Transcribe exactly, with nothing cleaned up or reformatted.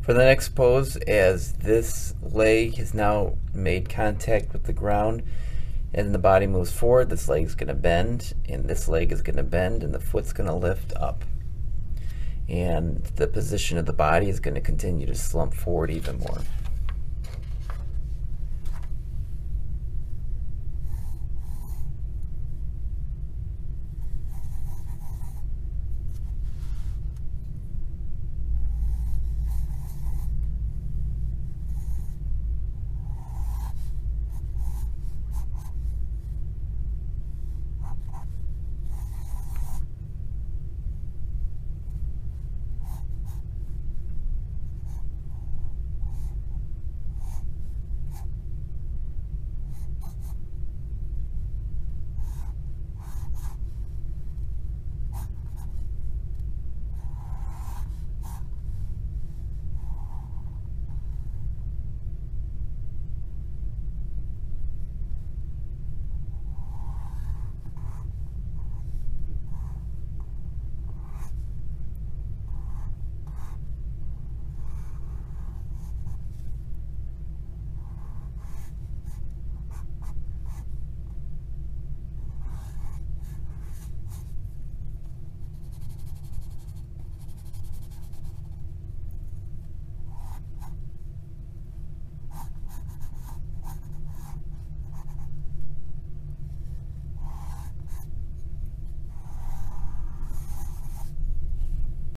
For the next pose, as this leg has now made contact with the ground and the body moves forward, this leg is going to bend, and this leg is going to bend, and the foot's going to lift up. And the position of the body is going to continue to slump forward even more.